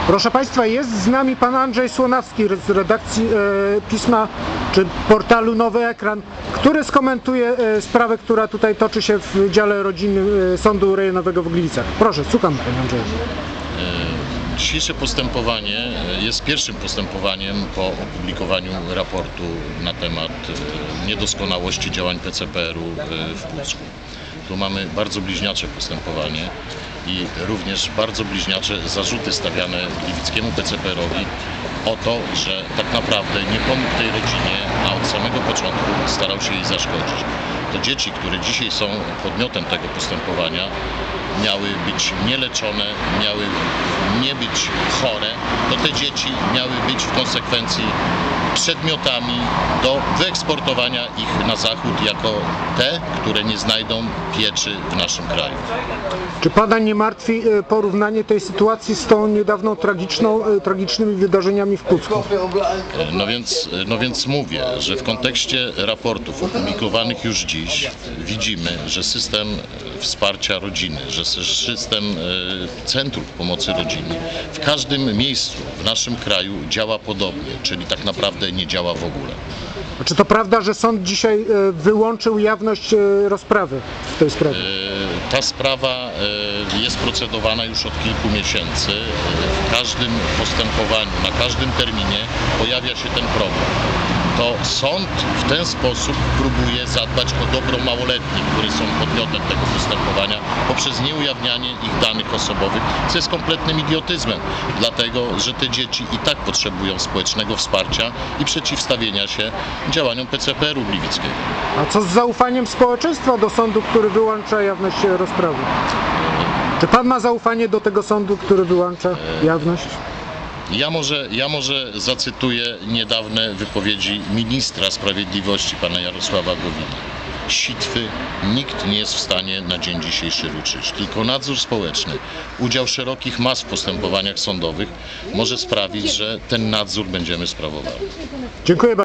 Proszę Państwa, jest z nami Pan Andrzej Słonawski z redakcji pisma czy portalu Nowy Ekran, który skomentuje sprawę, która tutaj toczy się w dziale rodzinnym Sądu Rejonowego w Gliwicach. Proszę, słucham Panie Andrzeju. Dzisiejsze postępowanie jest pierwszym postępowaniem po opublikowaniu raportu na temat niedoskonałości działań PCPR-u w Pucku. Tu mamy bardzo bliźniacze postępowanie i również bardzo bliźniacze zarzuty stawiane gliwickiemu PCPR-owi o to, że tak naprawdę nie pomógł tej rodzinie, a od samego początku starał się jej zaszkodzić. To dzieci, które dzisiaj są podmiotem tego postępowania, miały być nieleczone, miały nie być chore, to te dzieci miały być w konsekwencji przedmiotami do wyeksportowania ich na zachód jako te, które nie znajdą pieczy w naszym kraju. Czy Pana nie martwi porównanie tej sytuacji z tą niedawną tragicznymi wydarzeniami w Pucku? No więc mówię, że w kontekście raportów opublikowanych już dziś widzimy, że system wsparcia rodziny, że system centrów pomocy rodzinie w każdym miejscu w naszym kraju działa podobnie, czyli tak naprawdę nie działa w ogóle. A czy to prawda, że sąd dzisiaj wyłączył jawność rozprawy w tej sprawie? Ta sprawa jest procedowana już od kilku miesięcy. W każdym postępowaniu, na każdym terminie pojawia się ten problem. To sąd w ten sposób próbuje zadbać o dobro małoletnich, którzy są podmiotem tego postępowania, poprzez nieujawnianie ich danych osobowych, co jest kompletnym idiotyzmem, dlatego że te dzieci i tak potrzebują społecznego wsparcia i przeciwstawienia się działaniom PCPR-u gliwickiego. A co z zaufaniem społeczeństwa do sądu, który wyłącza jawność rozprawy? Czy Pan ma zaufanie do tego sądu, który wyłącza jawność? Ja może zacytuję niedawne wypowiedzi ministra sprawiedliwości, pana Jarosława Gowina. Sitwy nikt nie jest w stanie na dzień dzisiejszy ruszyć. Tylko nadzór społeczny, udział szerokich mas w postępowaniach sądowych może sprawić, że ten nadzór będziemy sprawowali. Dziękuję bardzo.